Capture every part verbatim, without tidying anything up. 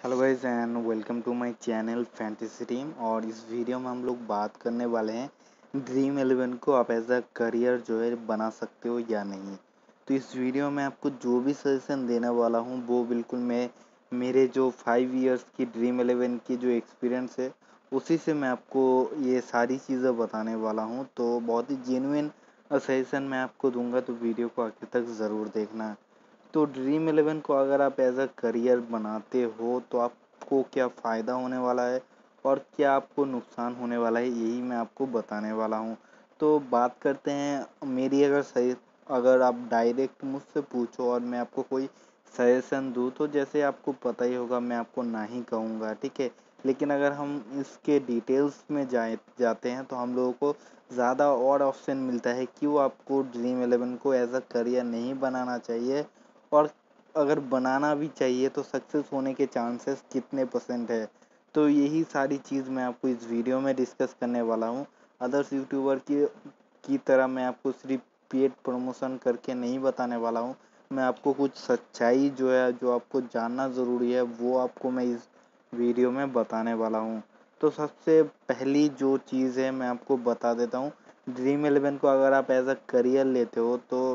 Hello guys and welcome to my channel fantasy team. और इस video में हम लोग बात करने वाले हैं ड्रीम इलेवन को आप एज अ करियर जो है बना सकते हो या नहीं। तो इस वीडियो में आपको जो भी सजेशन देने वाला हूँ वो बिल्कुल मैं मेरे जो फाइव इयर्स की ड्रीम इलेवन की जो एक्सपीरियंस है उसी से मैं आपको ये सारी चीज़ें बताने वाला हूँ। तो बहुत ही जेन्युइन सजेशन मैं आपको दूंगा, तो वीडियो को आखिर तक ज़रूर देखना। तो ड्रीम इलेवन को अगर आप एज अ करियर बनाते हो तो आपको क्या फ़ायदा होने वाला है और क्या आपको नुकसान होने वाला है, यही मैं आपको बताने वाला हूँ। तो बात करते हैं मेरी, अगर सही अगर आप डायरेक्ट मुझसे पूछो और मैं आपको कोई सजेशन दूँ तो जैसे आपको पता ही होगा मैं आपको ना ही कहूँगा, ठीक है। लेकिन अगर हम इसके डिटेल्स में जाए जाते हैं तो हम लोगों को ज़्यादा और ऑप्शन मिलता है क्यों आपको ड्रीम इलेवन को एज अ करियर नहीं बनाना चाहिए, और अगर बनाना भी चाहिए तो सक्सेस होने के चांसेस कितने परसेंट है। तो यही सारी चीज़ मैं आपको इस वीडियो में डिस्कस करने वाला हूँ। अदर्स यूट्यूबर की की तरह मैं आपको सिर्फ पेड प्रमोशन करके नहीं बताने वाला हूँ। मैं आपको कुछ सच्चाई जो है, जो आपको जानना ज़रूरी है, वो आपको मैं इस वीडियो में बताने वाला हूँ। तो सबसे पहली जो चीज़ है मैं आपको बता देता हूँ। ड्रीम इलेवन को अगर आप एज अ करियर लेते हो तो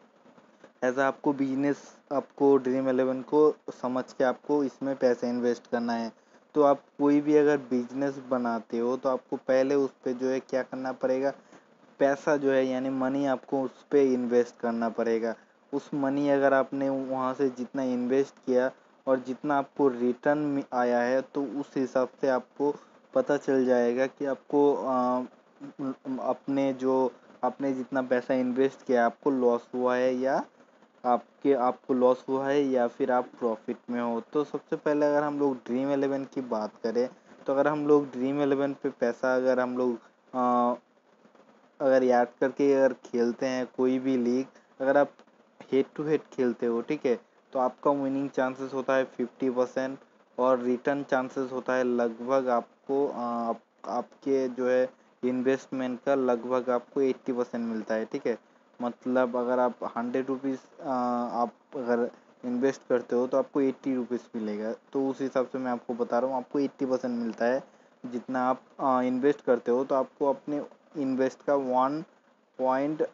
एज आ आपको बिजनेस, आपको ड्रीम इलेवन को समझ के आपको इसमें पैसे इन्वेस्ट करना है। तो आप कोई भी अगर बिजनेस बनाते हो तो आपको पहले उस पर जो है क्या करना पड़ेगा, पैसा जो है यानी मनी आपको उस पर इन्वेस्ट करना पड़ेगा। उस मनी अगर आपने वहाँ से जितना इन्वेस्ट किया और जितना आपको रिटर्न आया है तो उस हिसाब से आपको पता चल जाएगा कि आपको आ, अपने जो आपने जितना पैसा इन्वेस्ट किया आपको लॉस हुआ है या आपके आपको लॉस हुआ है या फिर आप प्रॉफिट में हो। तो सबसे पहले अगर हम लोग ड्रीम इलेवन की बात करें तो अगर हम लोग ड्रीम इलेवन पे पैसा अगर हम लोग आ, अगर याद करके अगर खेलते हैं कोई भी लीग, अगर आप हेड टू हेड खेलते हो, ठीक है, तो आपका विनिंग चांसेस होता है फिफ्टी परसेंट और रिटर्न चांसेस होता है लगभग आपको आ, आप, आपके जो है इन्वेस्टमेंट का लगभग आपको एट्टी परसेंट मिलता है, ठीक है। मतलब अगर आप हंड्रेड रुपीज़ आप अगर इन्वेस्ट करते हो तो आपको एट्टी रुपीज़ मिलेगा। तो उस हिसाब से मैं आपको बता रहा हूँ आपको एट्टी परसेंट मिलता है जितना आप इन्वेस्ट करते हो। तो आपको अपने इन्वेस्ट का one point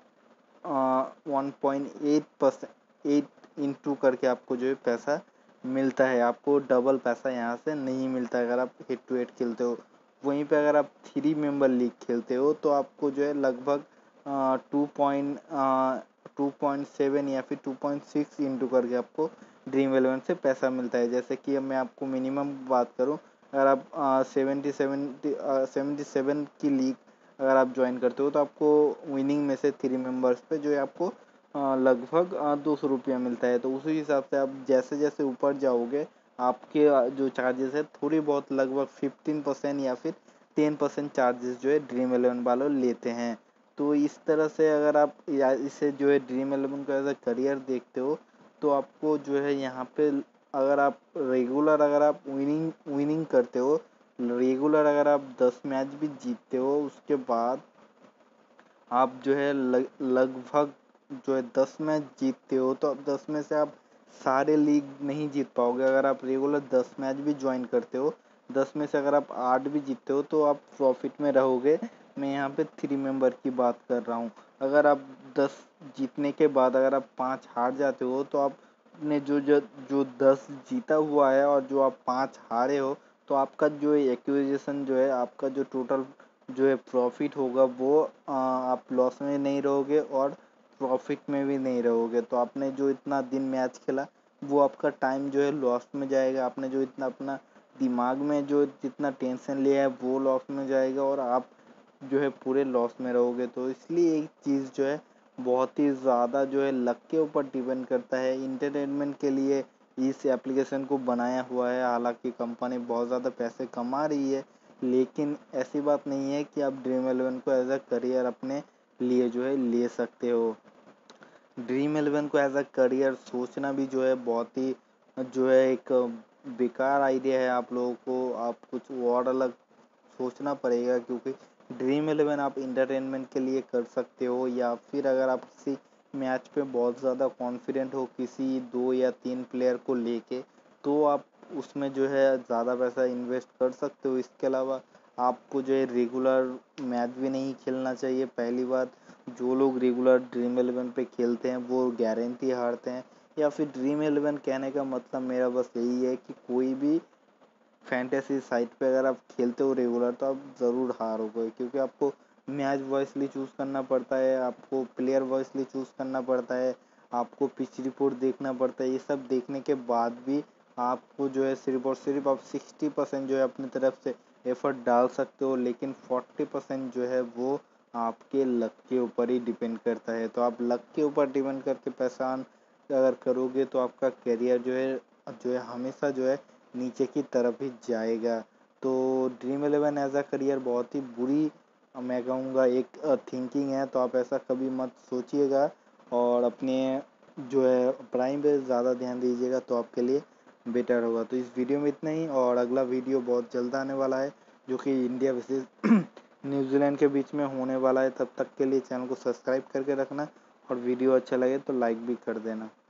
one point eight percent eight into करके आपको जो है पैसा मिलता है। आपको डबल पैसा यहाँ से नहीं मिलता है अगर आप हेड टू हेड खेलते हो। वहीं पे अगर आप थ्री मेंबर लीग खेलते हो तो आपको जो है लगभग two point two point seven या फिर टू पॉइंट सिक्स इंटू करके आपको ड्रीम इलेवन से पैसा मिलता है। जैसे कि अब मैं आपको मिनिमम बात करूँ, अगर आप सेवेंटी सेवेंटी सेवेंटी सेवन की लीग अगर आप ज्वाइन करते हो तो आपको विनिंग में से थ्री मेंबर्स पे जो है आपको लगभग दो सौ रुपया मिलता है। तो उसी हिसाब से आप जैसे जैसे ऊपर जाओगे आपके जो चार्जेस है थोड़ी बहुत लगभग फिफ्टीन परसेंट या फिर टेन परसेंट चार्जेस जो है ड्रीम इलेवन वालों लेते हैं। तो इस तरह से अगर आप या इसे जो है ड्रीम इलेवन को एज अ करियर देखते हो तो आपको जो है यहाँ पे अगर आप रेगुलर अगर आप विनिंग विनिंग करते हो, रेगुलर अगर आप दस मैच भी जीतते हो उसके बाद आप जो है लगभग जो है दस मैच जीतते हो तो अब दस में से आप सारे लीग नहीं जीत पाओगे। अगर आप रेगुलर दस मैच भी ज्वाइन करते हो, दस में से अगर आप आठ भी जीतते हो तो आप प्रॉफिट में रहोगे। मैं यहाँ पे थ्री मेंबर की बात कर रहा हूँ। अगर आप दस जीतने के बाद अगर आप पाँच हार जाते हो तो आपने जो जो जो दस जीता हुआ है और जो आप पाँच हारे हो तो आपका जो एक्विजिशन जो है आपका जो टोटल जो है प्रॉफिट होगा वो आ, आप लॉस में नहीं रहोगे और प्रॉफिट में भी नहीं रहोगे। तो आपने जो इतना दिन मैच खेला वो आपका टाइम जो है लॉस में जाएगा। आपने जो इतना अपना दिमाग में जो जितना टेंशन लिया है वो लॉस में जाएगा और आप जो है पूरे लॉस में रहोगे। तो इसलिए एक चीज़ जो है बहुत ही ज़्यादा जो है लक के ऊपर डिपेंड करता है। इंटरटेनमेंट के लिए इस एप्लीकेशन को बनाया हुआ है, हालांकि कंपनी बहुत ज़्यादा पैसे कमा रही है, लेकिन ऐसी बात नहीं है कि आप ड्रीम इलेवन को एज अ करियर अपने लिए जो है ले सकते हो। ड्रीम इलेवन को एज अ करियर सोचना भी जो है बहुत ही जो है एक बेकार आइडिया है। आप लोगों को आप कुछ और अलग सोचना पड़ेगा, क्योंकि ड्रीम इलेवन आप इंटरटेनमेंट के लिए कर सकते हो या फिर अगर आप किसी मैच पे बहुत ज़्यादा कॉन्फिडेंट हो किसी दो या तीन प्लेयर को लेके तो आप उसमें जो है ज़्यादा पैसा इन्वेस्ट कर सकते हो। इसके अलावा आपको जो है रेगुलर मैच भी नहीं खेलना चाहिए। पहली बात, जो लोग रेगुलर ड्रीम इलेवन पे खेलते हैं वो गारंटी हारते हैं। या फिर ड्रीम इलेवन कहने का मतलब मेरा बस यही है कि कोई भी फैंटेसी साइट पे अगर आप खेलते हो रेगुलर तो आप ज़रूर हारोगे, क्योंकि आपको मैच वॉइसली चूज़ करना पड़ता है, आपको प्लेयर वॉइसली चूज़ करना पड़ता है, आपको पिच रिपोर्ट देखना पड़ता है। ये सब देखने के बाद भी आपको जो है सिर्फ और सिर्फ आप सिक्सटी परसेंट जो है अपनी तरफ से एफर्ट डाल सकते हो, लेकिन फोर्टी परसेंट जो है वो आपके लक के ऊपर ही डिपेंड करता है। तो आप लक के ऊपर डिपेंड करके पैसा अगर करोगे तो आपका करियर जो है जो है हमेशा जो है नीचे की तरफ ही जाएगा। तो Dream Eleven as a career बहुत ही बुरी, मैं कहूँगा, एक थिंकिंग है। तो आप ऐसा कभी मत सोचिएगा और अपने जो है पढ़ाई पे ज़्यादा ध्यान दीजिएगा, तो आपके लिए बेटर होगा। तो इस वीडियो में इतना ही, और अगला वीडियो बहुत जल्द आने वाला है जो कि इंडिया वर्सेस न्यूजीलैंड के बीच में होने वाला है। तब तक के लिए चैनल को सब्सक्राइब करके रखना, और वीडियो अच्छा लगे तो लाइक भी कर देना।